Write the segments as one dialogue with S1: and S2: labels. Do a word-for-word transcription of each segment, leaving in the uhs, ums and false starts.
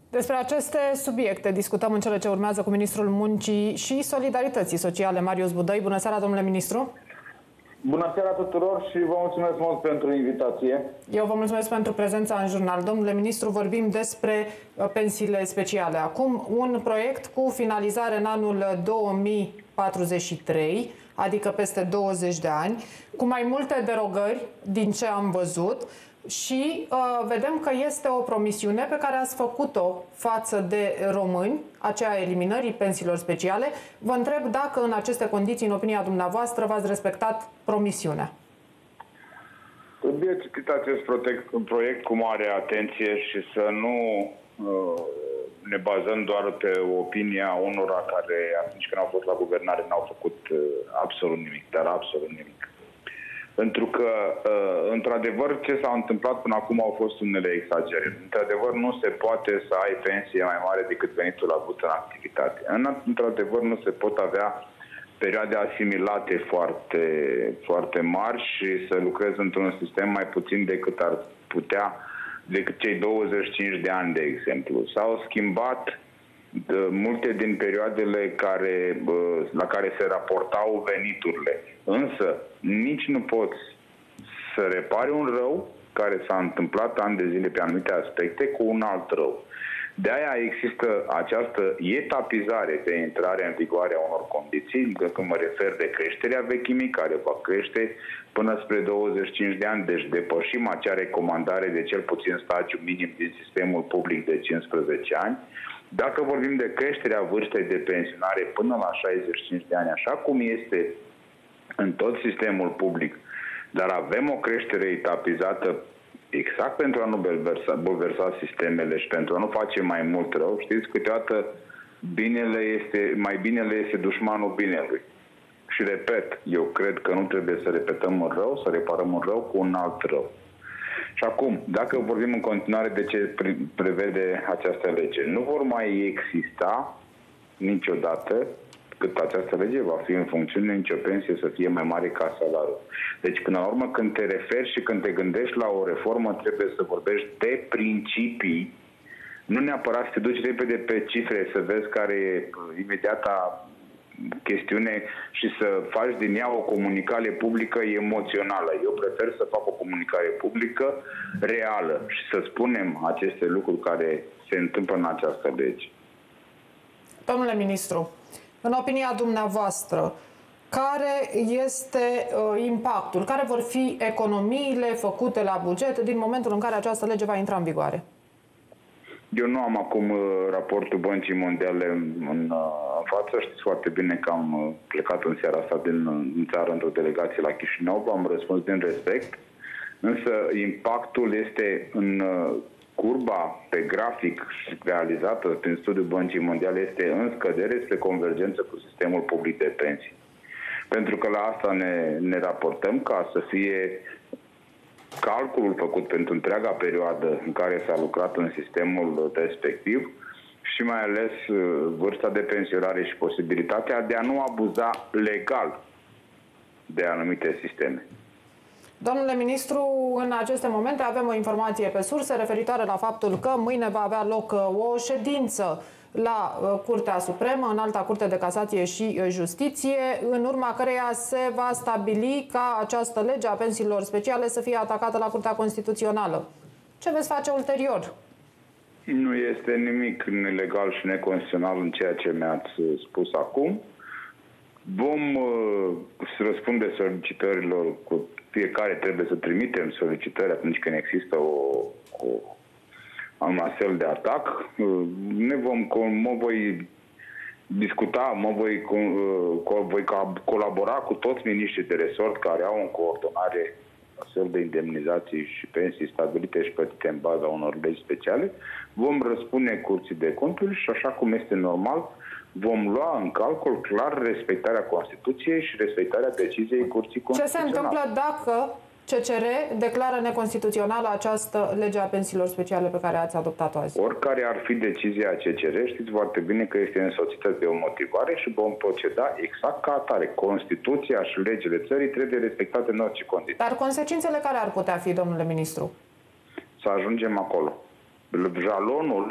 S1: Despre aceste subiecte discutăm în cele ce urmează cu Ministrul Muncii și Solidarității Sociale, Marius Budăi. Bună seara, domnule ministru!
S2: Bună seara tuturor și vă mulțumesc mult pentru invitație.
S1: Eu vă mulțumesc pentru prezența în jurnal. Domnule ministru, vorbim despre pensiile speciale. Acum, un proiect cu finalizare în anul două mii patruzeci și trei, adică peste douăzeci de ani, cu mai multe derogări din ce am văzut. Și uh, vedem că este o promisiune pe care ați făcut-o față de români, aceea eliminării pensiilor speciale. Vă întreb dacă în aceste condiții, în opinia dumneavoastră, v-ați respectat promisiunea.
S2: Trebuie citit acest proiect, proiect cu mare atenție și să nu uh, ne bazăm doar pe opinia unora care, atunci când au fost la guvernare, n-au făcut uh, absolut nimic, dar absolut nimic. Pentru că, într-adevăr, ce s-a întâmplat până acum au fost unele exagerări. Într-adevăr, nu se poate să ai pensie mai mare decât venitul avut în activitate. Într-adevăr, nu se pot avea perioade asimilate foarte, foarte mari și să lucrezi într-un sistem mai puțin decât ar putea, decât cei douăzeci și cinci de ani, de exemplu. S-au schimbat de multe din perioadele care, la care se raportau veniturile. Însă, nici nu poți să repari un rău care s-a întâmplat ani de zile pe anumite aspecte cu un alt rău. De aia există această etapizare de intrare în vigoare a unor condiții, când mă refer de creșterea vechimii, care va crește până spre douăzeci și cinci de ani, deci depășim acea recomandare de cel puțin stagiu minim din sistemul public de cincisprezece ani. Dacă vorbim de creșterea vârstei de pensionare până la șaizeci și cinci de ani, așa cum este în tot sistemul public, dar avem o creștere etapizată exact pentru a nu bulversa, bulversa sistemele și pentru a nu face mai mult rău, știți, câteodată binele este, mai binele este dușmanul binelui. Și repet, eu cred că nu trebuie să repetăm un rău, să reparăm un rău cu un alt rău. Și acum, dacă vorbim în continuare de ce prevede această lege, nu vor mai exista niciodată, cât această lege va fi în funcțiune, nicio pensie să fie mai mare ca salariul. Deci, până la urmă, când te referi și când te gândești la o reformă, trebuie să vorbești de principii, nu neapărat să te duci repede pe cifre, să vezi care e imediata chestiune și să faci din ea o comunicare publică emoțională. Eu prefer să fac o comunicare publică reală și să spunem aceste lucruri care se întâmplă în această lege.
S1: Domnule ministru, în opinia dumneavoastră, care este uh, impactul, care vor fi economiile făcute la buget din momentul în care această lege va intra în vigoare?
S2: Eu nu am acum uh, raportul Băncii Mondiale în, în, uh, în față. Știți foarte bine că am uh, plecat în seara asta din, din țară într-o delegație la Chișinău. Am răspuns din respect. Însă impactul este în uh, curba pe grafic realizată prin studiul Băncii Mondiale, este în scădere spre convergență cu sistemul public de pensii. Pentru că la asta ne, ne raportăm, ca să fie calculul făcut pentru întreaga perioadă în care s-a lucrat în sistemul respectiv și mai ales vârsta de pensionare și posibilitatea de a nu abuza legal de anumite sisteme.
S1: Domnule ministru, în aceste momente avem o informație pe surse referitoare la faptul că mâine va avea loc o ședință la Curtea Supremă, în Alta Curte de Casație și Justiție, în urma căreia se va stabili ca această lege a pensiilor speciale să fie atacată la Curtea Constituțională. Ce veți face ulterior?
S2: Nu este nimic ilegal și neconstituțional în ceea ce mi-ați spus acum. Vom uh, răspunde solicitărilor, cu fiecare trebuie să trimitem solicitări atunci când există o, o un astfel de atac. Ne vom, mă voi discuta, mă voi, voi colabora cu toți miniștrii de resort care au în coordonare astfel de indemnizații și pensii stabilite și plătite în baza unor legi speciale. Vom răspunde Curții de Conturi și, așa cum este normal, vom lua în calcul clar respectarea Constituției și respectarea deciziei Curții Constituționale.
S1: Ce se întâmplă dacă C C R declară neconstituțională această lege a pensiilor speciale pe care ați adoptat-o azi?
S2: Oricare ar fi decizia C C R, știți foarte bine că este însoțită de o motivare și vom proceda exact ca atare. Constituția și legile țării trebuie respectate în orice condiții.
S1: Dar consecințele care ar putea fi, domnule ministru?
S2: Să ajungem acolo. Jalonul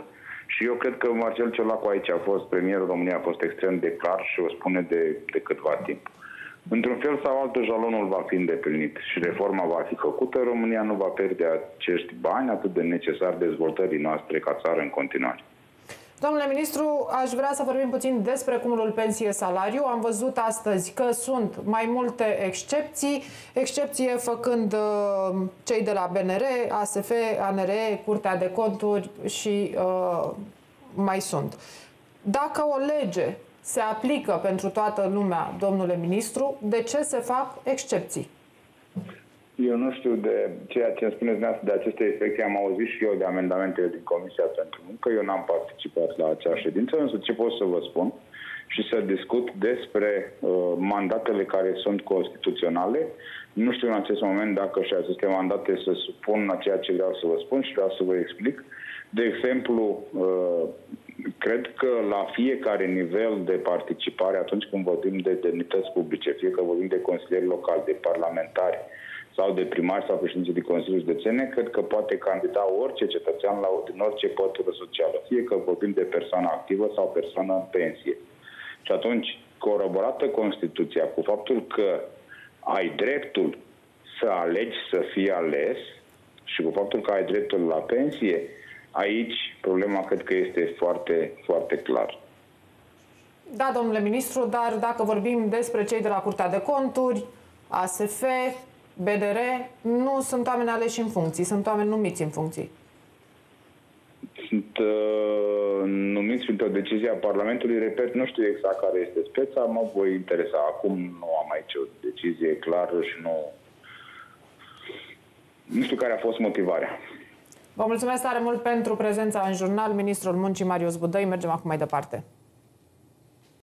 S2: Și eu cred că Marcel Ciolacu aici a fost, premierul României, a fost extrem de clar și o spune de, de câtva timp. Într-un fel sau altul, jalonul va fi îndeplinit și reforma va fi făcută. România nu va pierde acești bani atât de necesari dezvoltării noastre ca țară în continuare.
S1: Domnule ministru, aș vrea să vorbim puțin despre cumulul pensie-salariu. Am văzut astăzi că sunt mai multe excepții, excepție făcând uh, cei de la B N R, A S F, A N R E, Curtea de Conturi și uh, mai sunt. Dacă o lege se aplică pentru toată lumea, domnule ministru, de ce se fac excepții?
S2: Eu nu știu de ceea ce îmi spuneți de aceste efecte. Am auzit și eu de amendamentele din Comisia pentru Muncă. Eu n-am participat la acea ședință, însă ce pot să vă spun și să discut despre uh, mandatele care sunt constituționale. Nu știu în acest moment dacă și aceste mandate se supun la ceea ce vreau să vă spun și vreau să vă explic. De exemplu, uh, cred că la fiecare nivel de participare, atunci când vorbim de demnități publice, fie că vorbim de consilieri locali, de parlamentari, sau de primari sau președinții de Consiliul Județene, cred că poate candida orice cetățean la, din orice pătură socială, fie că vorbim de persoană activă sau persoană în pensie. Și atunci, coroborată Constituția cu faptul că ai dreptul să alegi să fii ales și cu faptul că ai dreptul la pensie, aici problema cred că este foarte, foarte clar.
S1: Da, domnule ministru, dar dacă vorbim despre cei de la Curtea de Conturi, A S F, B D R, nu sunt oameni aleși în funcții, sunt oameni numiți în funcții.
S2: Sunt uh, numiți printr-o decizie a Parlamentului, repet, nu știu exact care este speța, mă voi interesa. Acum nu am aici o decizie clară și nu, nu știu care a fost motivarea.
S1: Vă mulțumesc tare mult pentru prezența în jurnal. Ministrul Muncii Marius Budăi. Mergem acum mai departe.